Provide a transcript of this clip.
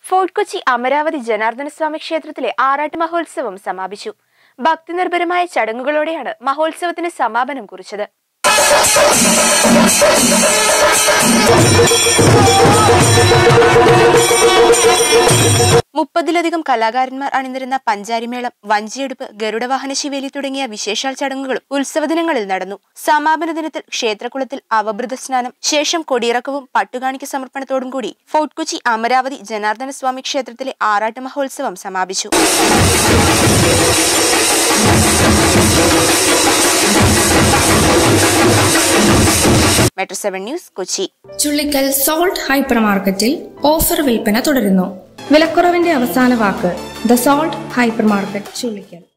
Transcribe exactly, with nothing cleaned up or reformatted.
Fort Kochi Amaravathi Janardhana Swami ക്ഷേത്രത്തിലെ ആറാട്ട് മഹോത്സവം സമാപിച്ചു. ഭക്തിനിർഭരമായ ചടങ്ങുകളോടെയാണ് മഹോത്സവത്തിന് സമാപനം കുറിച്ചത്. മുപ്പതിലധികം കലാകാരന്മാർ അണിനിരുന്ന പഞ്ചാരിമേളം, വഞ്ചിയെടുപ്പ്, ഗരുഡവാഹന ശിവേലി തുടങ്ങിയ വിശേഷാൽ ചടങ്ങുകളും ഉത്സവദിനങ്ങളിൽ നടന്നു. സമാപന ദിനത്തിൽ ക്ഷേത്രകുളത്തിൽ അവഭൃത സ്നാനം, ശേഷം കൊടിയിറക്കവും പട്ടുകാണിക്ക സമർപ്പണത്തോടും കൂടി ഫോർട്ട് കൊച്ചി അമരാവതി ജനാർദ്ദന സ്വാമി ക്ഷേത്രത്തിലെ ആറാട്ട് മഹോത്സവം സമാപിച്ചു. Metro seven news, Kochi. Chullikkal salt hyper മാർക്കറ്റിൽ ഓഫർ വിൽപ്പന തുടരുന്നു. വിലക്കുറവിന്റെ അവസാന വാക്ക് the salt hyper market, Chullickal.